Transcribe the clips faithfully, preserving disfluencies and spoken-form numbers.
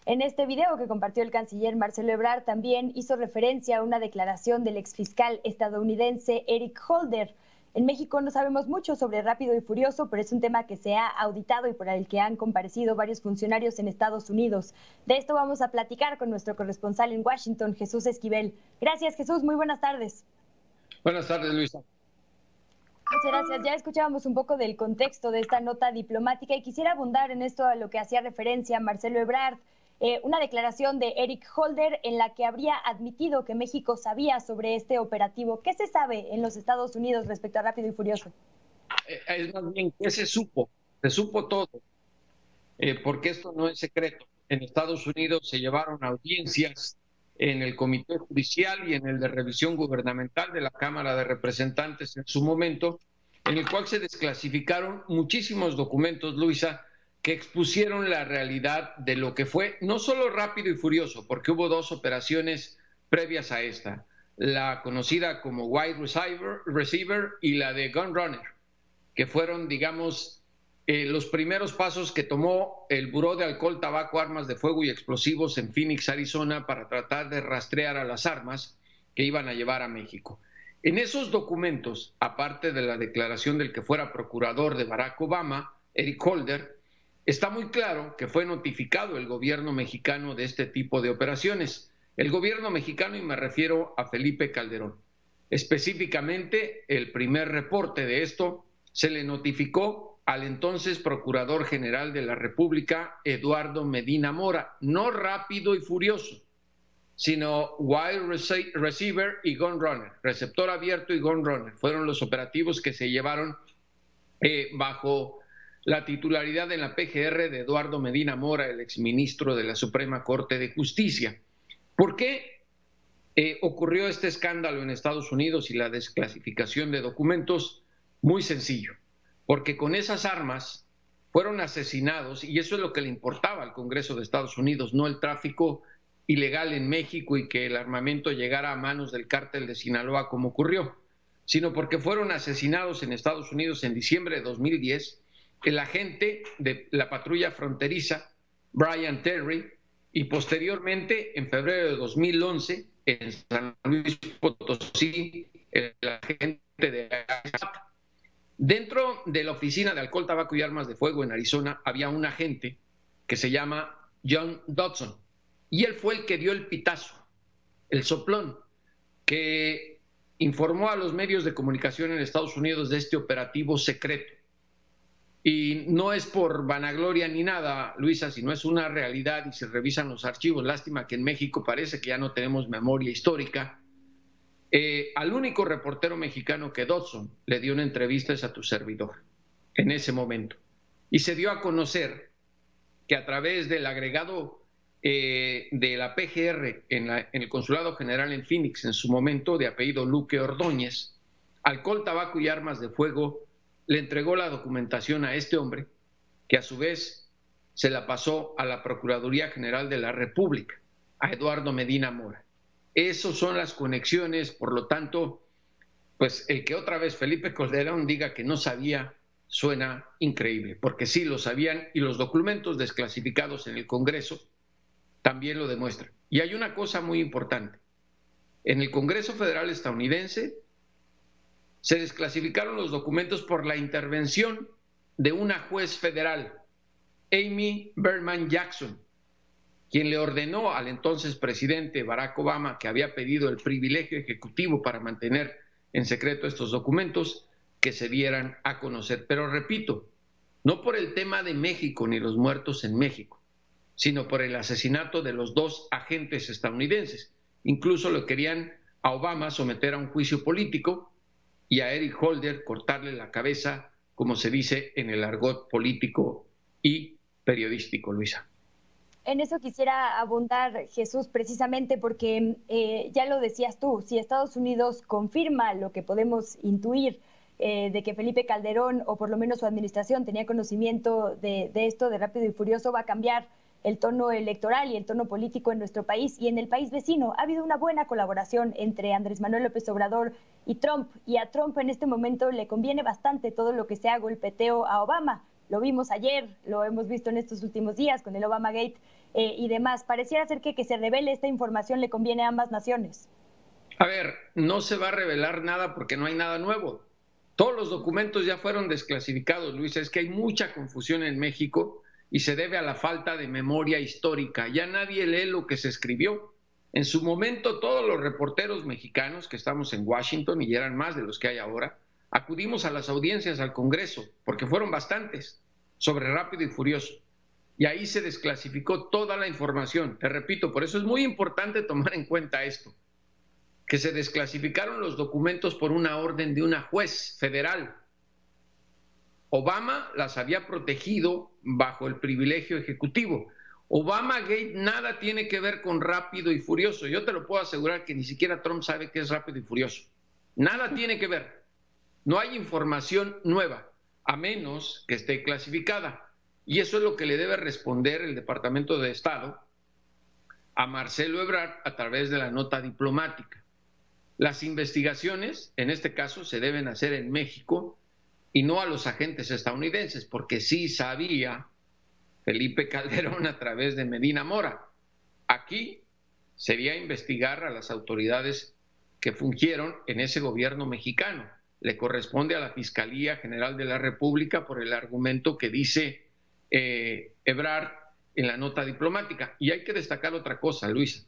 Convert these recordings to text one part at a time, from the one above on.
En este video que compartió el canciller Marcelo Ebrard también hizo referencia a una declaración del exfiscal estadounidense Eric Holder. En México no sabemos mucho sobre Rápido y Furioso, pero es un tema que se ha auditado y por el que han comparecido varios funcionarios en Estados Unidos. De esto vamos a platicar con nuestro corresponsal en Washington, Jesús Esquivel. Gracias, Jesús. Muy buenas tardes. Buenas tardes, Luisa. Muchas gracias. Ya escuchábamos un poco del contexto de esta nota diplomática y quisiera abundar en esto a lo que hacía referencia Marcelo Ebrard. Eh, una declaración de Eric Holder en la que habría admitido que México sabía sobre este operativo. ¿Qué se sabe en los Estados Unidos respecto a Rápido y Furioso? Eh, es más bien, ¿qué se supo? Se supo todo, eh, porque esto no es secreto. En Estados Unidos se llevaron audiencias en el Comité Judicial y en el de Revisión Gubernamental de la Cámara de Representantes en su momento, en el cual se desclasificaron muchísimos documentos, Luisa, que expusieron la realidad de lo que fue no solo Rápido y Furioso, porque hubo dos operaciones previas a esta, la conocida como Wide Receiver, Receiver y la de Gun Runner, que fueron, digamos, eh, los primeros pasos que tomó el Buró de Alcohol, Tabaco, Armas de Fuego y Explosivos en Phoenix, Arizona, para tratar de rastrear a las armas que iban a llevar a México. En esos documentos, aparte de la declaración del que fuera procurador de Barack Obama, Eric Holder, está muy claro que fue notificado el gobierno mexicano de este tipo de operaciones. El gobierno mexicano, y me refiero a Felipe Calderón. Específicamente, el primer reporte de esto se le notificó al entonces Procurador General de la República, Eduardo Medina Mora, no Rápido y Furioso, sino Wide Receiver y Gun Runner, receptor abierto y Gun Runner. Fueron los operativos que se llevaron eh, bajo la titularidad en la P G R de Eduardo Medina Mora, el exministro de la Suprema Corte de Justicia. ¿Por qué eh, ocurrió este escándalo en Estados Unidos y la desclasificación de documentos? Muy sencillo, porque con esas armas fueron asesinados, y eso es lo que le importaba al Congreso de Estados Unidos, no el tráfico ilegal en México y que el armamento llegara a manos del cártel de Sinaloa como ocurrió, sino porque fueron asesinados en Estados Unidos en diciembre de dos mil diez el agente de la patrulla fronteriza, Brian Terry, y posteriormente, en febrero de dos mil once, en San Luis Potosí, el agente de ASAP. Dentro de la oficina de alcohol, tabaco y armas de fuego en Arizona había un agente que se llama John Dodson, y él fue el que dio el pitazo, el soplón, que informó a los medios de comunicación en Estados Unidos de este operativo secreto. Y no es por vanagloria ni nada, Luisa, sino es una realidad y se revisan los archivos. Lástima que en México parece que ya no tenemos memoria histórica. Eh, al único reportero mexicano que Dodson le dio una entrevista es a tu servidor, en ese momento. Y se dio a conocer que a través del agregado eh, de la P G R en, la, en el Consulado General en Phoenix, en su momento, de apellido Luque Ordóñez, Alcohol, Tabaco y Armas de Fuego le entregó la documentación a este hombre, que a su vez se la pasó a la Procuraduría General de la República, a Eduardo Medina Mora. Esas son las conexiones, por lo tanto, pues el que otra vez Felipe Calderón diga que no sabía, suena increíble, porque sí lo sabían y los documentos desclasificados en el Congreso también lo demuestran. Y hay una cosa muy importante. En el Congreso Federal estadounidense se desclasificaron los documentos por la intervención de una juez federal, Amy Berman Jackson, quien le ordenó al entonces presidente Barack Obama, que había pedido el privilegio ejecutivo para mantener en secreto estos documentos, que se dieran a conocer. Pero repito, no por el tema de México ni los muertos en México, sino por el asesinato de los dos agentes estadounidenses. Incluso lo querían a Obama someter a un juicio político y a Eric Holder cortarle la cabeza, como se dice en el argot político y periodístico, Luisa. En eso quisiera abundar, Jesús, precisamente porque eh, ya lo decías tú, si Estados Unidos confirma lo que podemos intuir eh, de que Felipe Calderón, o por lo menos su administración, tenía conocimiento de, de esto, de Rápido y Furioso, va a cambiar el tono electoral y el tono político en nuestro país y en el país vecino. Ha habido una buena colaboración entre Andrés Manuel López Obrador y Trump, y a Trump en este momento le conviene bastante todo lo que sea golpeteo a Obama, lo vimos ayer, lo hemos visto en estos últimos días con el Obamagate eh, y demás. Pareciera ser que que se revele esta información le conviene a ambas naciones. A ver, no se va a revelar nada porque no hay nada nuevo. Todos los documentos ya fueron desclasificados, Luisa. Es que hay mucha confusión en México y se debe a la falta de memoria histórica. Ya nadie lee lo que se escribió. En su momento, todos los reporteros mexicanos que estamos en Washington, y eran más de los que hay ahora, acudimos a las audiencias al Congreso, porque fueron bastantes, sobre Rápido y Furioso. Y ahí se desclasificó toda la información. Te repito, por eso es muy importante tomar en cuenta esto, que se desclasificaron los documentos por una orden de una juez federal. Obama las había protegido bajo el privilegio ejecutivo. Obamagate nada tiene que ver con Rápido y Furioso. Yo te lo puedo asegurar que ni siquiera Trump sabe qué es Rápido y Furioso. Nada tiene que ver. No hay información nueva, a menos que esté clasificada. Y eso es lo que le debe responder el Departamento de Estado a Marcelo Ebrard a través de la nota diplomática. Las investigaciones, en este caso, se deben hacer en México y no a los agentes estadounidenses, porque sí sabía Felipe Calderón a través de Medina Mora. Aquí sería investigar a las autoridades que fungieron en ese gobierno mexicano. Le corresponde a la Fiscalía General de la República por el argumento que dice eh, Ebrard en la nota diplomática. Y hay que destacar otra cosa, Luisa.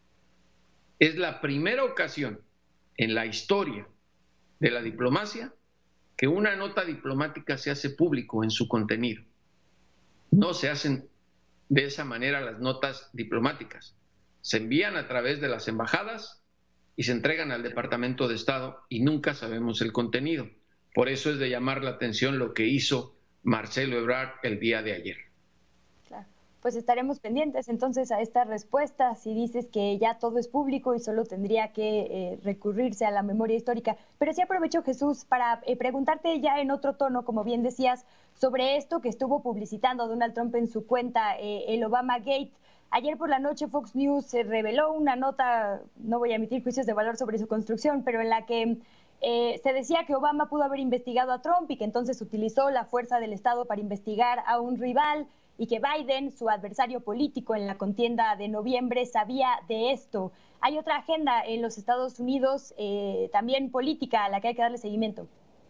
Es la primera ocasión en la historia de la diplomacia que una nota diplomática se hace público en su contenido. No se hacen de esa manera las notas diplomáticas. Se envían a través de las embajadas y se entregan al Departamento de Estado y nunca sabemos el contenido. Por eso es de llamar la atención lo que hizo Marcelo Ebrard el día de ayer. Claro. Pues estaremos pendientes entonces a esta respuesta. Si dices que ya todo es público y solo tendría que eh, recurrirse a la memoria histórica. Pero sí aprovecho, Jesús, para eh, preguntarte ya en otro tono, como bien decías, sobre esto que estuvo publicitando Donald Trump en su cuenta, eh, el Obamagate. Ayer por la noche Fox News se reveló una nota, no voy a emitir juicios de valor sobre su construcción, pero en la que eh, se decía que Obama pudo haber investigado a Trump y que entonces utilizó la fuerza del Estado para investigar a un rival y que Biden, su adversario político en la contienda de noviembre, sabía de esto. Hay otra agenda en los Estados Unidos, eh, también política, a la que hay que darle seguimiento.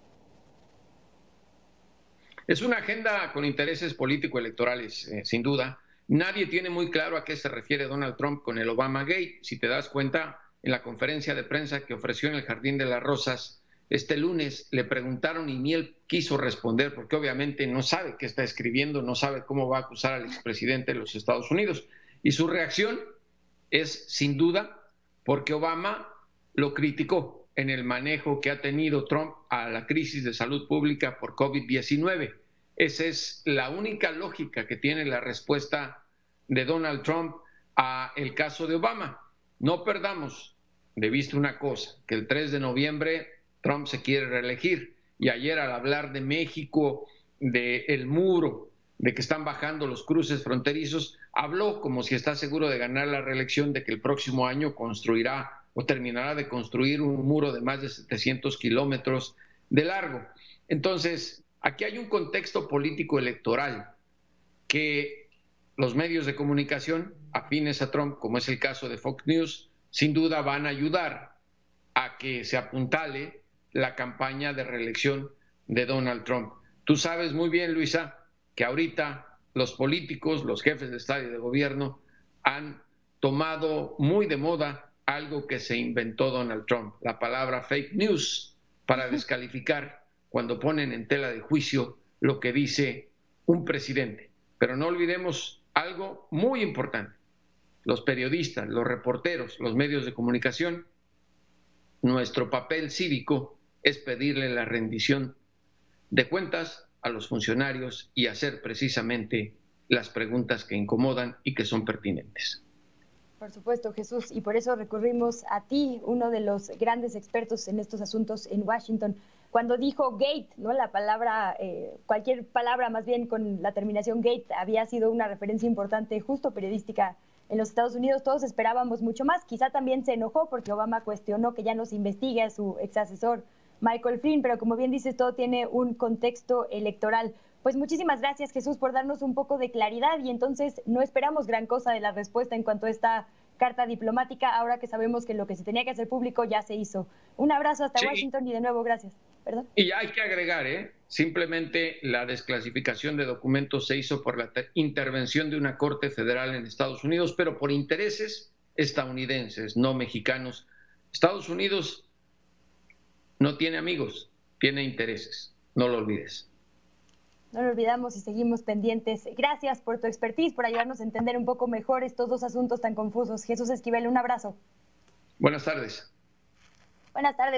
Es una agenda con intereses político-electorales, eh, sin duda. Nadie tiene muy claro a qué se refiere Donald Trump con el Obamagate. Si te das cuenta, en la conferencia de prensa que ofreció en el Jardín de las Rosas este lunes, le preguntaron y ni él quiso responder, porque obviamente no sabe qué está escribiendo, no sabe cómo va a acusar al expresidente de los Estados Unidos. Y su reacción es, sin duda, porque Obama lo criticó en el manejo que ha tenido Trump a la crisis de salud pública por COVID diecinueve. Esa es la única lógica que tiene la respuesta de Donald Trump a el caso de Obama. No perdamos de vista una cosa, que el tres de noviembre Trump se quiere reelegir y ayer al hablar de México, del muro, de que están bajando los cruces fronterizos, habló como si está seguro de ganar la reelección, de que el próximo año construirá o terminará de construir un muro de más de setecientos kilómetros de largo. Entonces, aquí hay un contexto político electoral que los medios de comunicación afines a Trump, como es el caso de Fox News, sin duda van a ayudar a que se apuntale la campaña de reelección de Donald Trump. Tú sabes muy bien, Luisa, que ahorita los políticos, los jefes de Estado y de gobierno han tomado muy de moda algo que se inventó Donald Trump, la palabra fake news, para descalificar cuando ponen en tela de juicio lo que dice un presidente. Pero no olvidemos algo muy importante. Los periodistas, los reporteros, los medios de comunicación, nuestro papel cívico es pedirle la rendición de cuentas a los funcionarios y hacer precisamente las preguntas que incomodan y que son pertinentes. Por supuesto, Jesús, y por eso recurrimos a ti, uno de los grandes expertos en estos asuntos en Washington. Cuando dijo gate, ¿no? La palabra, eh, cualquier palabra más bien con la terminación gate había sido una referencia importante justo periodística en los Estados Unidos. Todos esperábamos mucho más. Quizá también se enojó porque Obama cuestionó que ya no se investigue a su ex asesor Michael Flynn, pero como bien dices, todo tiene un contexto electoral. Pues muchísimas gracias, Jesús, por darnos un poco de claridad y entonces no esperamos gran cosa de la respuesta en cuanto a esta carta diplomática, ahora que sabemos que lo que se tenía que hacer público ya se hizo. Un abrazo hasta Sí. Washington y de nuevo gracias. ¿Perdón? Y hay que agregar, ¿eh? Simplemente la desclasificación de documentos se hizo por la intervención de una corte federal en Estados Unidos, pero por intereses estadounidenses, no mexicanos. Estados Unidos no tiene amigos, tiene intereses, no lo olvides. No lo olvidamos y seguimos pendientes. Gracias por tu expertise, por ayudarnos a entender un poco mejor estos dos asuntos tan confusos. Jesús Esquivel, un abrazo. Buenas tardes. Buenas tardes.